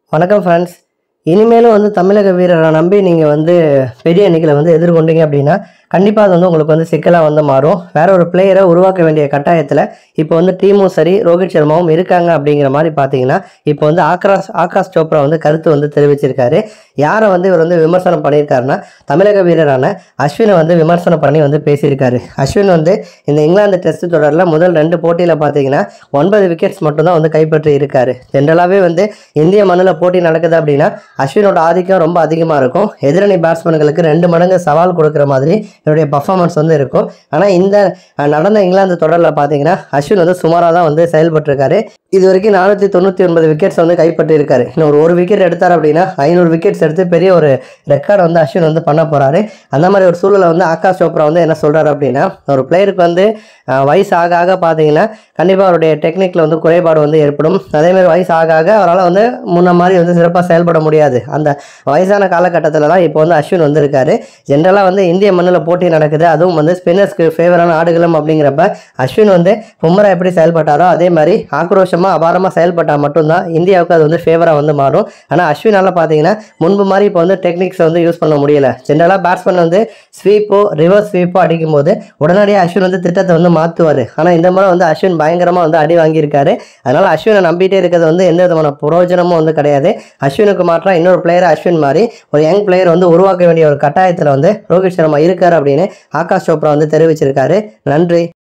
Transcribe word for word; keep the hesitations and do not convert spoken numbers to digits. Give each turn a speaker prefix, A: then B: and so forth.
A: வணக்கம் ஃப்ரெண்ட்ஸ். இனிமேலும் வந்து தமிழக வீரரை நம்பி நீங்கள் வந்து பெரிய அணிகளை வந்து எதிர்கொண்டீங்க அப்படின்னா கண்டிப்பாக அது வந்து உங்களுக்கு வந்து சிக்கலாக வந்து மாறும். வேற ஒரு பிளேயரை உருவாக்க வேண்டிய கட்டாயத்தில் இப்போ வந்து டீமும் சரி ரோஹித் சர்மாவும் இருக்காங்க. அப்படிங்கிற மாதிரி பார்த்தீங்கன்னா இப்போ வந்து ஆகாஷ் ஆகாஷ் சோப்ரா வந்து கருத்து வந்து தெரிவிச்சிருக்காரு. யாரை வந்து இவர் வந்து விமர்சனம் பண்ணியிருக்காருன்னா தமிழக வீரரான அஸ்வினை வந்து விமர்சனம் பண்ணி வந்து பேசியிருக்காரு. அஸ்வின் வந்து இந்த இங்கிலாந்து டெஸ்ட் தொடரில் முதல் ரெண்டு போட்டியில் பார்த்தீங்கன்னா ஒன்பது விக்கெட்ஸ் மட்டும்தான் வந்து கைப்பற்றி இருக்காரு. ஜென்ரலாகவே வந்து இந்திய மண்ணில் போட்டி நடக்குது அப்படின்னா அஸ்வினோட ஆதிக்கம் ரொம்ப அதிகமாக இருக்கும். எதிரணி பேட்ஸ்மேன்களுக்கு ரெண்டு மடங்கு சவால் கொடுக்குற மாதிரி இவருடைய பர்ஃபார்மன்ஸ் வந்து இருக்கும். ஆனால் இந்த நடந்த இங்கிலாந்து தொடரில் பார்த்தீங்கன்னா அஸ்வின் வந்து சுமாராக தான் வந்து செயல்பட்டிருக்காரு. இது வரைக்கும் நானூற்றி தொண்ணூற்றி ஒன்பது விக்கெட்ஸ் வந்து கைப்பற்றி இருக்காரு. இன்னும் ஒரு ஒரு விக்கெட் எடுத்தார் அப்படின்னா ஐநூறு விக்கெட்ஸ் எடுத்து பெரிய ஒரு ரெக்கார்டு வந்து அஸ்வின் வந்து பண்ண போகிறாரு. அந்த மாதிரி ஒரு சூழலை வந்து ஆகாஷ் சோப்ரா வந்து என்ன சொல்கிறாரு அப்படின்னா, ஒரு பிளேயருக்கு வந்து வயசு ஆக ஆக பார்த்தீங்கன்னா கண்டிப்பாக அவருடைய டெக்னிக்கில் வந்து குறைபாடு வந்து ஏற்படும். அதேமாதிரி வயசு ஆக ஆக அவரால் வந்து முன்ன மாதிரி வந்து சிறப்பாக செயல்பட முடியாது. அந்த வயசான காலகட்டத்தில் தான் இப்போ வந்து அஸ்வின் வந்து இருக்காரு. ஜென்ரலாக வந்து இந்திய மண்ணில் போட்டி நடக்குது, அதுவும் வந்து ஸ்பின்னர்ஸ்க்கு ஃபேவரான ஆடுகளும் அப்படிங்கிறப்ப அஸ்வின் வந்து பும்ரா எப்படி செயல்பட்டாரோ அதே மாதிரி ஆக்ரோஷமாக அபாரமாக செயல்பட்டால் மட்டும்தான் இந்தியாவுக்கு அது வந்து ஃபேவராக வந்து மாறும். ஆனால் அஸ்வினால் பார்த்தீங்கன்னா முன்பு மாதிரி இப்போ வந்து டெக்னிக்ஸை வந்து யூஸ் பண்ண முடியல. ஜென்ரலாக பேட்ஸ்மேன் வந்து ஸ்வீப்போ ரிவர்ஸ் ஸ்வீப்போ அடிக்கும்போது உடனடியாக அஸ்வின் வந்து திட்டத்தை வந்து மாற்றுவார். ஆனால் இந்த முறை வந்து அஸ்வின் பயங்கரமாக வந்து அடி வாங்கியிருக்காரு. அதனால் அஸ்வினை நம்பிட்டே இருக்கிறது வந்து எந்த விதமான பிரயோஜனமும் வந்து கிடையாது. அஸ்வினுக்கு மாற்றம் இன்னொரு பிளேயர் அஸ்வின் மாதிரி ஒரு யங் பிளேயர் வந்து உருவாக்க வேண்டிய ஒரு கட்டாயத்தில் வந்து ரோஹித் சர்மா இருக்கார் அப்படின்னு ஆகாஷ் சோப்ரா வந்து தெரிவிச்சிருக்காரு. நன்றி.